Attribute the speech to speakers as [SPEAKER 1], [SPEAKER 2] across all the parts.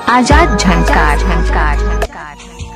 [SPEAKER 1] आजाद झंकार झंकार झंकार।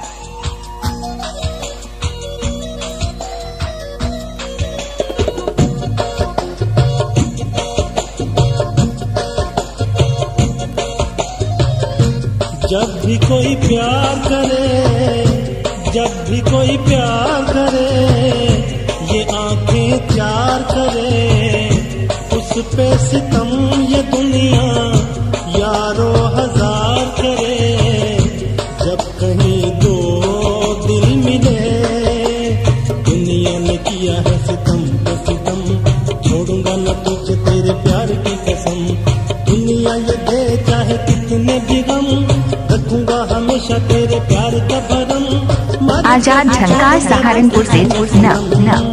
[SPEAKER 2] जब भी कोई प्यार करे, जब भी कोई प्यार करे, ये आंखें चार करे, उस पे सितम ये दुनिया यारों हजार करे। जब कहीं दो दिल मिले, दुनिया ने किया है सितम पे सितम, छोड़ूंगा न तुझे तेरे प्यार की कसम। दुनिया ये दे चाहे कितने भी गम, रखूंगा हमेशा तेरे प्यार का भरम।
[SPEAKER 1] आजाद झंकार सहारनपुर से न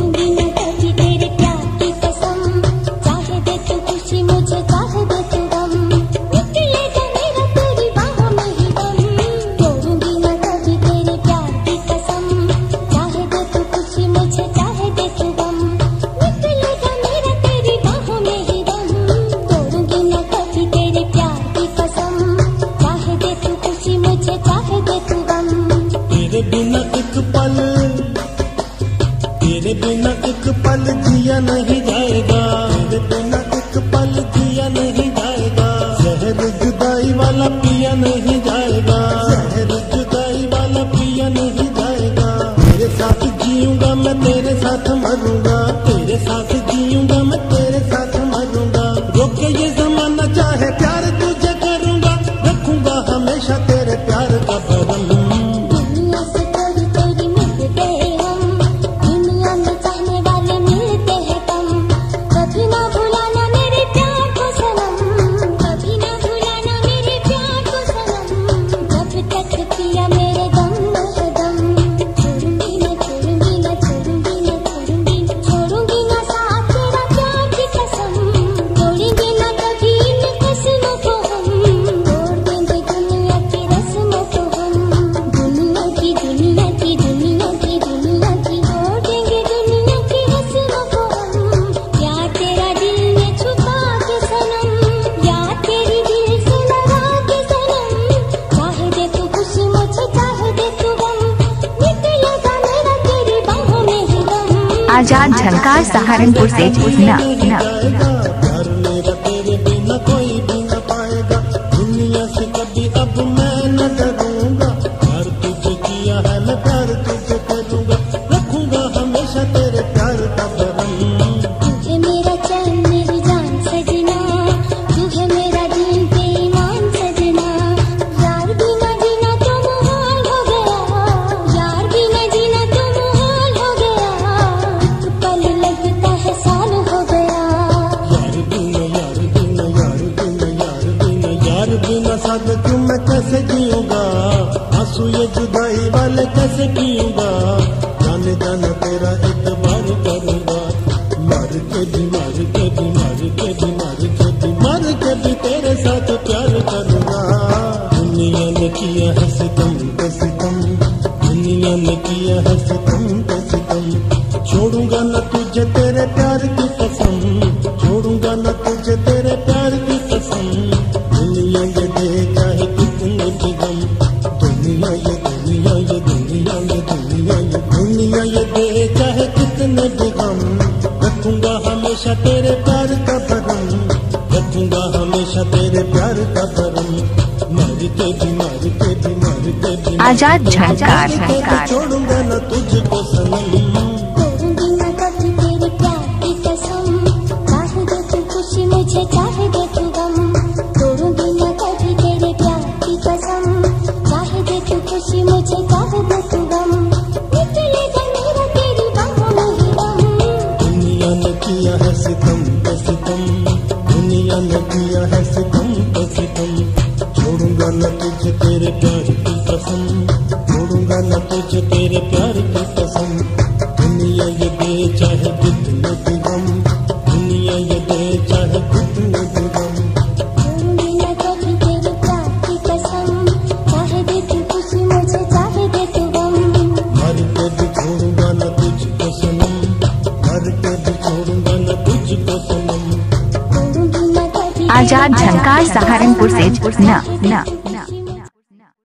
[SPEAKER 2] तेरे बिना एक पल जिया नहीं जाएगा, तेरे बिना एक पल जिया नहीं जाएगा। जहर जुदाई वाला पिया नहीं जाएगा, जहर जुदाई वाला पिया नहीं जाएगा। तेरे साथ जीऊंगा मैं तेरे साथ मरूंगा, तेरे साथ जीऊंगा मैं तेरे साथ मरूंगा। रोके ये जमाना चाहे प्यार तुझे करूंगा, रखूंगा हमेशा तेरे प्यार का भरम।
[SPEAKER 1] आजाद झंकार सहारनपुर से न
[SPEAKER 2] तेरे बिना कोई भी न पाएगा, दुनिया से कभी अब मैं न डरूंगा। प्यार तुझे किया है मैं प्यार तुझे करूंगा, रखूंगा हमेशा तेरे प्यार का भरम।
[SPEAKER 3] तुझे मेरा चैन मेरी जान सजना, तुझे मेरा दिल बेईमान सजना। यार बिना जीना तो मुहाल हो गया, यार बिना जीना तो मुहाल हो गया। एक पल लगता है साल हो गया।
[SPEAKER 2] यार बिना यार बिना यार बिना यार बिना यार बिना साथ क्यों मैं कैसे जीऊंगा, आंसू ये जुदाई वाले कैसे पीऊंगा। जाने जाना तेरा इतबार करूंगा, मर के भी मर के भी मर के भी मर के भी मर के भी तेरे साथ प्यार करूंगा। दुनिया ने किया है सितम पे सितम, दुनिया ने किया है सितम पे सितम। छोड़ूंगा न तुझे तेरे प्यार की कसम, छोड़ूंगा न तुझे तेरे प्यार की कसम। दुनिया ये दे चाहे कितने भी गम, दुनिया ये दुनिया ये दुनिया ये दुनिया ये दुनिया ये दे चाहे कितने भी गम। रखूंगा हमेशा तेरे प्यार का भरम, रखूंगा हमेशा तेरे प्यार का भरम। मर के भी मर के भी मर के भी
[SPEAKER 1] आजाद झंकार झंकार।
[SPEAKER 2] छोड़ूंगा न तुझको सनम।
[SPEAKER 3] मुझे चाहे दे तू गम, तोड़ूंगी न कभी तेरे प्यार की कसम। चाहे दे तू खुशी मुझे चाहे दे तू गम, निकलेगा मेरा तेरी बाहों में ही दम।
[SPEAKER 2] दुनिया ने किया है सितम पे सितम, दुनिया ने किया है सितम पे सितम। छोड़ूंगा न तुझे तेरे प्यार की कसम, छोड़ूंगा न तुझे तेरे प्यार की कसम। दुनिया ये दे चाहे कितने भी गम, दुनिया ये दे चाहे कितने भी गम।
[SPEAKER 3] तोड़ूंगी न कभी तेरे प्यार की कसम, चाहे दे तू खुशी मुझे चाहे दे तू गम।
[SPEAKER 2] मर के भी छोड़ूंगा न तुझको सनम, मर के भी छोड़ूंगा न तुझको सनम।
[SPEAKER 1] आजाद झंकार सहारनपुर से न